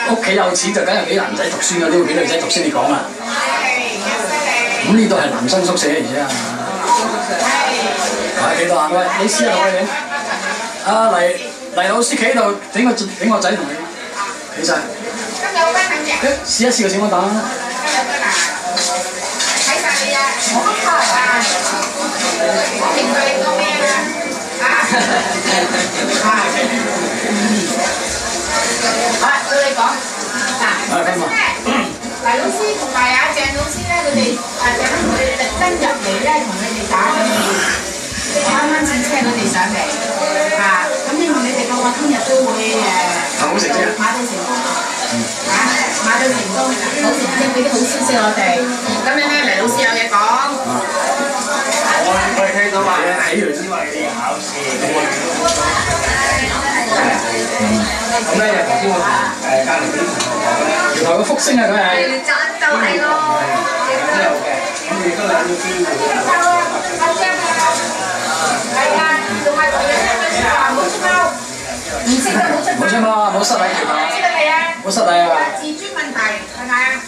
屋企有錢就梗係俾男仔讀書嗰啲，會俾女仔讀書，你講啦。咁呢度係男生宿舍而且係幾多啊？喂，你試下同佢影。啊黎老師企喺度，整個仔同你企晒。試一試個小安蛋啦。睇晒你啊！我都拍啊！我評過你個咩啊？好，到你講。嗱，黎老師同埋阿鄭老師咧，佢哋請佢哋特登入嚟咧，同你哋打緊啱啱先車佢哋上嚟嚇，咁希望你哋個聽日都會好成績，買到成功嚇，買到成功，好成績俾啲好消息我哋。咁樣咧，黎老師有嘢講。我哋聽到話起完因為你考試，咁咧就頭先我隔離啲同學講咧，原來個福星啊佢係就係咯，都有嘅，咁亦都有啲機會。係啊，仲係同樣嘅話冇出貓，唔識得冇出貓，冇失禮條啊！知道未啊？冇失禮啊！自尊問題係咪啊？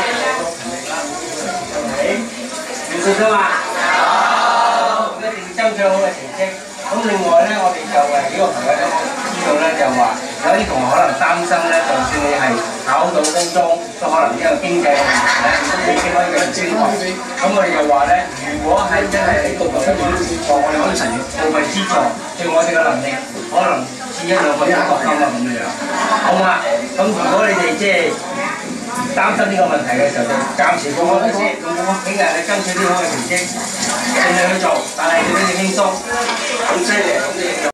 唔識得嘛？有，一定要爭取好嘅成績。咁另外咧，我哋就幾個朋友都知道咧，就話有啲同學可能擔心咧，就算你係考到高中，都可能因為經濟嘅問題咧，都未必可以繼續升學。咁我哋就話咧，如果係真係你讀到出面，我哋可以部分資助，對我哋嘅能力可能似一兩個獎學金啊咁樣。好嘛？咁如果你哋即係擔心呢個問題嘅時候，就暫時放開先，聽日你爭取啲好嘅成績，盡量去做，但係要俾你輕鬆，咁犀利咁你。